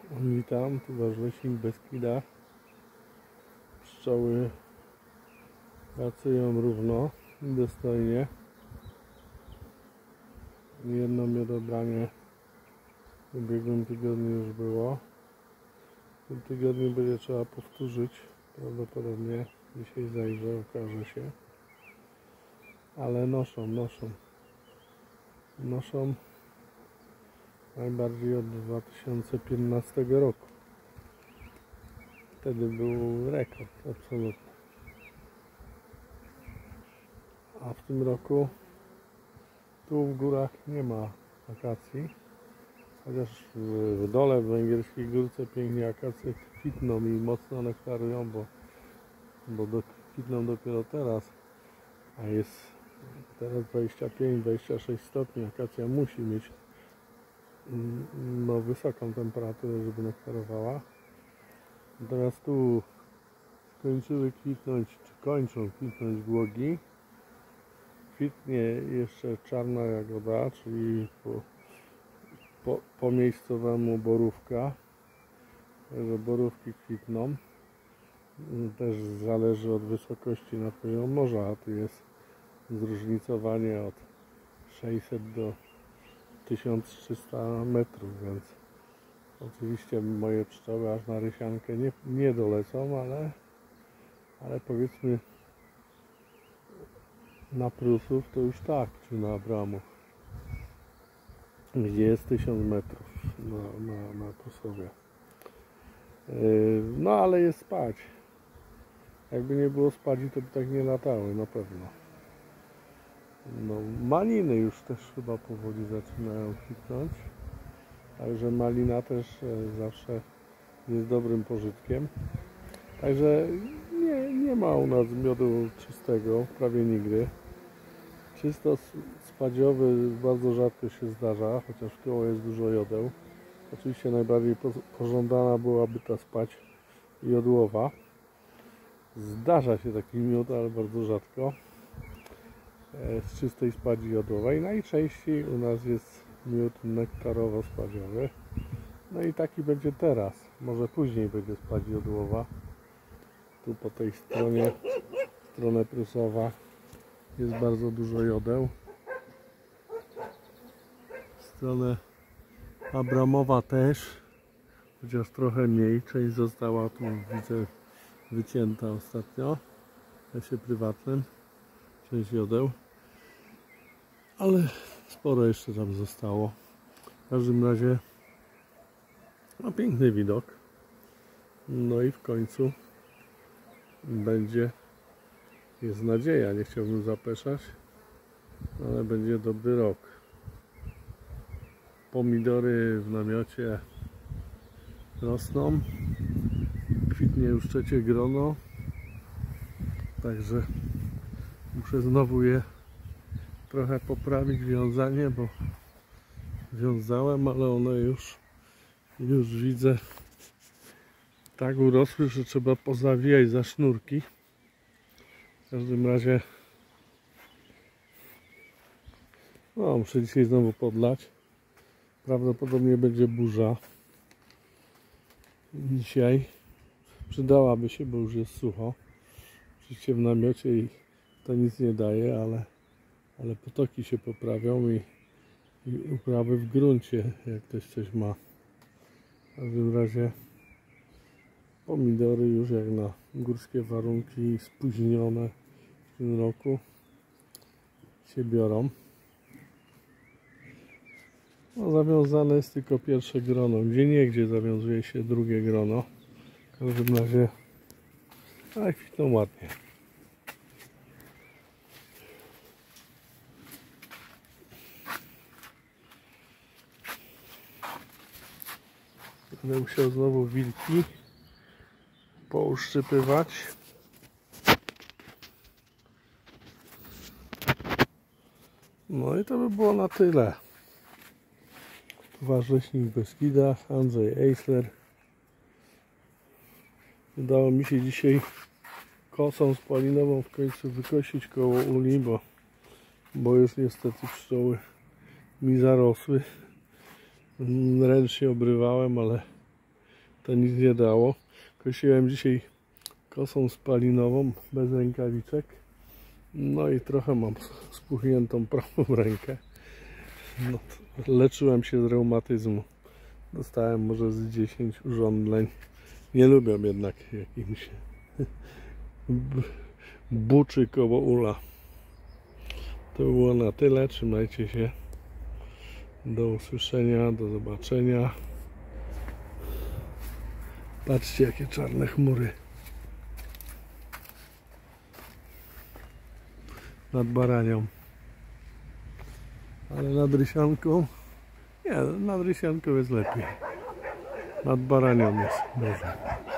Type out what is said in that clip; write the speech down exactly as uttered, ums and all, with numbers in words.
Witam, tu wasz leśnik Beskida. Pszczoły pracują równo i dostojnie. Jedno miodobranie w ubiegłym tygodniu już było. W tym tygodniu będzie trzeba powtórzyć. Prawdopodobnie dzisiaj zajrzę, okaże się. Ale noszą, noszą. Noszą najbardziej od dwa tysiące piętnastego roku. Wtedy był rekord absolutny. A w tym roku tu w górach nie ma akacji. Chociaż w dole, w Węgierskiej Górce pięknie akacje kwitną i mocno nektarują, bo, bo do, kwitną dopiero teraz. A jest teraz dwadzieścia pięć dwadzieścia sześć stopni. Akacja musi mieć no, wysoką temperaturę, żeby nektarowała. Natomiast tu skończyły kwitnąć, czy kończą kwitnąć głogi. Kwitnie jeszcze czarna jagoda, czyli po, po, po miejscowemu borówka. Także borówki kwitną. Też zależy od wysokości nad poziomem morza, a tu jest zróżnicowanie od sześćset do tysiąc trzysta metrów, więc oczywiście moje pszczoły aż na Rysiankę nie, nie dolecą, ale, ale powiedzmy na Prusów to już tak, czy na Abramów, gdzie jest tysiąc metrów na, na, na Prusowie. Yy, no ale jest spać. Jakby nie było spadzi, to by tak nie latały, na pewno. No, maliny już też chyba powoli zaczynają kwitnąć. Także malina też zawsze jest dobrym pożytkiem. Także nie, nie ma u nas miodu czystego, prawie nigdy. Czysto spadziowy bardzo rzadko się zdarza, chociaż w koło jest dużo jodeł. Oczywiście najbardziej pożądana byłaby ta spać jodłowa. Zdarza się taki miód, ale bardzo rzadko. Z czystej spadzi jodłowej. Najczęściej u nas jest miód nektarowo-spadziowy. No i taki będzie teraz. Może później będzie spadzi jodłowa. Tu po tej stronie, stronę Prusowa, jest bardzo dużo jodeł. Stronę Abramowa też, chociaż trochę mniej. Część została tu, widzę, wycięta ostatnio w lesie prywatnym. Część jodeł. Ale sporo jeszcze tam zostało. W każdym razie no, piękny widok. No i w końcu będzie, jest nadzieja, nie chciałbym zapeszać, ale będzie dobry rok. Pomidory w namiocie rosną. Kwitnie już trzecie grono. Także muszę znowu je trochę poprawić wiązanie, bo wiązałem, ale one już już widzę tak urosły, że trzeba pozawijać za sznurki. W każdym razie no, muszę dzisiaj znowu podlać. Prawdopodobnie będzie burza dzisiaj. Przydałaby się, bo już jest sucho. Oczywiście w namiocie i to nic nie daje, ale, ale potoki się poprawią i, i uprawy w gruncie, jak ktoś coś ma. W każdym razie pomidory już jak na górskie warunki spóźnione w tym roku się biorą. No, zawiązane jest tylko pierwsze grono. Gdzie niegdzie zawiązuje się drugie grono. W każdym razie a kwitną ładnie. Będę musiał znowu wilki pouszczypywać. No i to by było na tyle. Wasz leśnik Beskida, Andrzej Eisler. Udało mi się dzisiaj kosą spalinową w końcu wykosić koło uli, bo, bo już niestety pszczoły mi zarosły. Ręcznie obrywałem, ale to nic nie dało. Kosiłem dzisiaj kosą spalinową, bez rękawiczek. No i trochę mam spuchniętą prawą rękę. No, leczyłem się z reumatyzmu. Dostałem może z dziesięć urządzeń. Nie lubię jednak jakimś buczy koło ula. To było na tyle. Trzymajcie się. Do usłyszenia, do zobaczenia. Patrzcie, jakie czarne chmury nad Baranią. Ale nad Rysianką, nie, nad Rysianką jest lepiej. Nad Baranią jest gorzej.